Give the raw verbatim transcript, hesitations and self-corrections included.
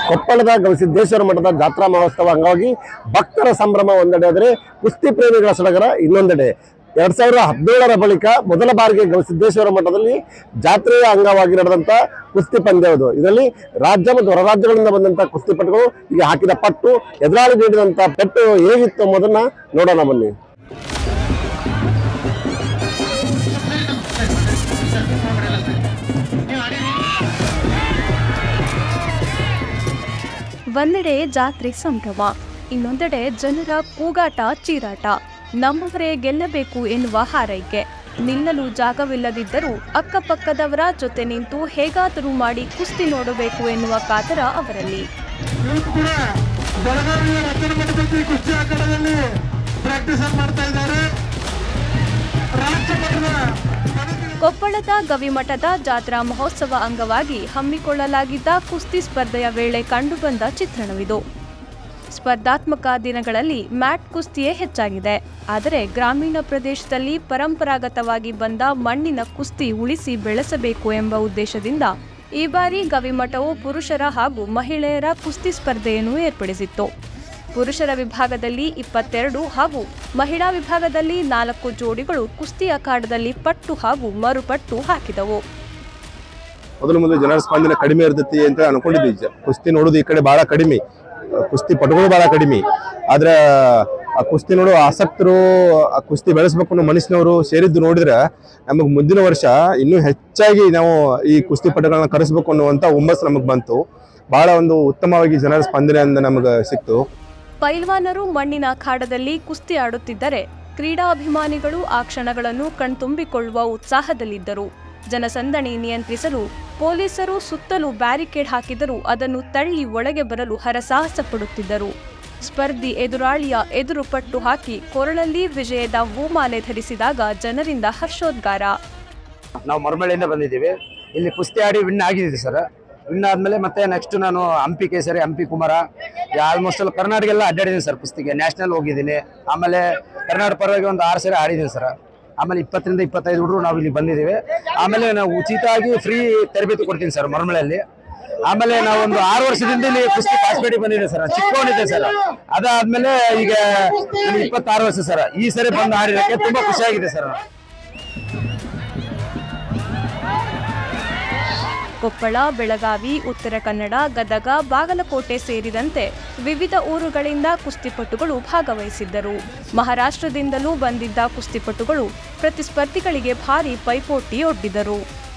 ಕೊಪ್ಪಳದ ಗವಿಸಿದ್ದೇಶ್ವರ ಮಠದ ಜಾತ್ರಾ ಮಹೋತ್ಸವ ಅಂಗವಾಗಿ ಭಕ್ತರ ಸಂಭ್ರಮ ಒಂದೆಡೆ ಆದರೆ ಕುಸ್ತಿ ಪ್ರೇಮಿಗಳ ಸಡಗರ ಇನ್ನೊಂದೆಡೆ. ಎರಡ್ ಸಾವಿರದ ಹದಿನೇಳರ ಬಳಿಕ ಮೊದಲ ಬಾರಿಗೆ ಗವಿಸಿದ್ದೇಶ್ವರ ಮಠದಲ್ಲಿ ಜಾತ್ರೆಯ ಅಂಗವಾಗಿ ನಡೆದಂತ ಕುಸ್ತಿ ಪಂದ್ಯವುದು. ಇದರಲ್ಲಿ ರಾಜ್ಯ ಮತ್ತು ಹೊರ ರಾಜ್ಯಗಳಿಂದ ಬಂದಂತ ಕುಸ್ತಿಪಟುಗಳು ಈಗ ಹಾಕಿದ ಪಟ್ಟು, ಎದುರಾಳಿ ನೀಡಿದಂತ ಪೆಟ್ಟು ಹೇಗಿತ್ತು ಎಂಬುದನ್ನ ನೋಡೋಣ ಬನ್ನಿ. ಒಂದೆಡೆ ಜಾತ್ರೆ ಸಂಭ್ರಮ, ಇನ್ನೊಂದೆಡೆ ಜನರ ಕೂಗಾಟ, ಚೀರಾಟ. ನಮ್ಮವರೇ ಗೆಲ್ಲಬೇಕು ಎನ್ನುವ ಹಾರೈಕೆ. ನಿಲ್ಲಲು ಜಾಗವಿಲ್ಲದಿದ್ದರೂ ಅಕ್ಕಪಕ್ಕದವರ ಜೊತೆ ನಿಂತು ಹೇಗಾದರೂ ಮಾಡಿ ಕುಸ್ತಿ ನೋಡಬೇಕು ಎನ್ನುವ ಕಾತರ ಅವರಲ್ಲಿ. ಕೊಪ್ಪಳದ ಗವಿಮಠದ ಜಾತ್ರಾ ಮಹೋತ್ಸವ ಅಂಗವಾಗಿ ಹಮ್ಮಿಕೊಳ್ಳಲಾಗಿದ್ದ ಕುಸ್ತಿ ಸ್ಪರ್ಧೆಯ ವೇಳೆ ಕಂಡುಬಂದ ಚಿತ್ರಣವಿದು. ಸ್ಪರ್ಧಾತ್ಮಕ ದಿನಗಳಲ್ಲಿ ಮ್ಯಾಟ್ ಕುಸ್ತಿಯೇ ಹೆಚ್ಚಾಗಿದೆ. ಆದರೆ ಗ್ರಾಮೀಣ ಪ್ರದೇಶದಲ್ಲಿ ಪರಂಪರಾಗತವಾಗಿ ಬಂದ ಮಣ್ಣಿನ ಕುಸ್ತಿ ಉಳಿಸಿ ಬೆಳೆಸಬೇಕು ಎಂಬ ಉದ್ದೇಶದಿಂದ ಈ ಬಾರಿ ಗವಿಮಠವು ಪುರುಷರ ಹಾಗೂ ಮಹಿಳೆಯರ ಕುಸ್ತಿ ಸ್ಪರ್ಧೆಯನ್ನು ಏರ್ಪಡಿಸಿತ್ತು. ಪುರುಷರ ವಿಭಾಗದಲ್ಲಿ ಇಪ್ಪತ್ತೆರಡು ಹಾಗೂ ಮಹಿಳಾ ವಿಭಾಗದಲ್ಲಿ ನಾಲ್ಕು ಜೋಡಿಗಳು ಕುಸ್ತಿ ಅಖಾಡದಲ್ಲಿ ಪಟ್ಟು ಹಾಗೂ ಮರುಪಟ್ಟು ಹಾಕಿದವು. ಮೊದಲು ಮೊದಲು ಜನರ ಸ್ಪಂದನೆ ಕಡಿಮೆ ಇರ್ತೈತಿ ಅಂತ ಅನ್ಕೊಂಡಿದ್ವಿ. ಕುಸ್ತಿ ನೋಡೋದು ಈ ಕಡೆ ಬಹಳ ಕಡಿಮೆ, ಕುಸ್ತಿ ಪಟುಗಳು ಬಹಳ ಕಡಿಮೆ. ಆದ್ರೆ ಆ ಕುಸ್ತಿ ನೋಡುವ ಆಸಕ್ತರು, ಆ ಕುಸ್ತಿ ಬೆಳೆಸಬೇಕು ಅನ್ನೋ ಮನಸ್ಸಿನವರು ಸೇರಿದ್ದು ನೋಡಿದ್ರೆ ನಮಗೆ ಮುಂದಿನ ವರ್ಷ ಇನ್ನೂ ಹೆಚ್ಚಾಗಿ ನಾವು ಈ ಕುಸ್ತಿ ಪಟುಗಳನ್ನ ಕರೆಸಬೇಕು ಅನ್ನುವಂತ ಹುಮ್ಮಸ್ಸು ನಮಗೆ ಬಂತು. ಬಹಳ ಒಂದು ಉತ್ತಮವಾಗಿ ಜನರ ಸ್ಪಂದನೆಯಿಂದ ನಮಗೆ ಸಿಕ್ತು. ಪೈಲ್ವಾನರು ಮಣ್ಣಿನ ಅಖಾಡದಲ್ಲಿ ಕುಸ್ತಿ ಆಡುತ್ತಿದ್ದರೆ ಕ್ರೀಡಾಭಿಮಾನಿಗಳು ಆ ಕ್ಷಣಗಳನ್ನು ಕಣ್ತುಂಬಿಕೊಳ್ಳುವ ಉತ್ಸಾಹದಲ್ಲಿದ್ದರು. ಜನಸಂದಣಿ ನಿಯಂತ್ರಿಸಲು ಪೊಲೀಸರು ಸುತ್ತಲೂ ಬ್ಯಾರಿಕೇಡ್ ಹಾಕಿದರೂ ಅದನ್ನು ತಳ್ಳಿ ಒಳಗೆ ಬರಲು ಹರಸಾಹಸ ಪಡುತ್ತಿದ್ದರು. ಸ್ಪರ್ಧಿ ಎದುರಾಳಿಯ ಎದುರು ಪಟ್ಟು ಹಾಕಿ ಕೊರಳಲ್ಲಿ ವಿಜಯದ ಹೂಮಾಲೆ ಧರಿಸಿದಾಗ ಜನರಿಂದ ಹರ್ಷೋದ್ಗಾರ. ನಾವು ಮರಮಳ್ಳಿಯಿಂದ ಬಂದಿದ್ದೀವಿ. ಇಲ್ಲಿ ಕುಸ್ತಿ ಆಡಿ ವಿನ್ ಆಗಿದ್ದೀವಿ ಸರ್. ವಿನ್ ಆದ್ಮೇಲೆ ಮತ್ತೆ ನೆಕ್ಸ್ಟ್ ನಾನು ಹಂಪಿ ಕೇಸರಿ, ಹಂಪಿ ಕುಮಾರ, ಆಲ್ಮೋಸ್ಟ್ ಅಲ್ಲಿ ಕರ್ನಾಟಕ ಎಲ್ಲ ಅಡ್ಡಾಡಿದ್ದೀನಿ ಸರ್. ಕುಸ್ತಿಗೆ ನ್ಯಾಷನಲ್ ಹೋಗಿದ್ದೀನಿ. ಆಮೇಲೆ ಕರ್ನಾಟಕ ಪರವಾಗಿ ಒಂದು ಆರು ಸರಿ ಆಡಿದ್ದೀನಿ ಸರ್. ಆಮೇಲೆ ಇಪ್ಪತ್ತರಿಂದ ಇಪ್ಪತ್ತೈದು ಹುಡುಗರು ನಾವು ಇಲ್ಲಿ ಬಂದಿದ್ದೀವಿ. ಆಮೇಲೆ ನಾವು ಉಚಿತವಾಗಿ ಫ್ರೀ ತರಬೇತಿ ಕೊಡ್ತೀನಿ ಸರ್ ಮರಮಳ್ಳಿಯಲ್ಲಿ. ಆಮೇಲೆ ನಾವು ಒಂದು ಆರು ವರ್ಷದಿಂದ ಇಲ್ಲಿ ಕುಸ್ತಿ ಪಾರ್ಟಿಸಿಪೇಟ್ ಬಂದಿದೆ ಸರ್. ಚಿಕ್ಕವನಿದ್ದೆ ಸರ್. ಅದಾದ್ಮೇಲೆ ಈಗ ಇಪ್ಪತ್ತಾರು ವರ್ಷ ಸರ್. ಈ ಸರಿ ಬಂದು ಆಡಿರೋಕ್ಕೆ ತುಂಬಾ ಖುಷಿಯಾಗಿದೆ ಸರ್. ಕೊಪ್ಪಳ, ಬೆಳಗಾವಿ, ಉತ್ತರ ಕನ್ನಡ, ಗದಗ, ಬಾಗಲಕೋಟೆ ಸೇರಿದಂತೆ ವಿವಿಧ ಊರುಗಳಿಂದ ಕುಸ್ತಿಪಟುಗಳು ಭಾಗವಹಿಸಿದ್ದರು. ಮಹಾರಾಷ್ಟ್ರದಿಂದಲೂ ಬಂದಿದ್ದ ಕುಸ್ತಿಪಟುಗಳು ಪ್ರತಿಸ್ಪರ್ಧಿಗಳಿಗೆ ಭಾರೀ ಪೈಪೋಟಿ ಒಡ್ಡಿದರು.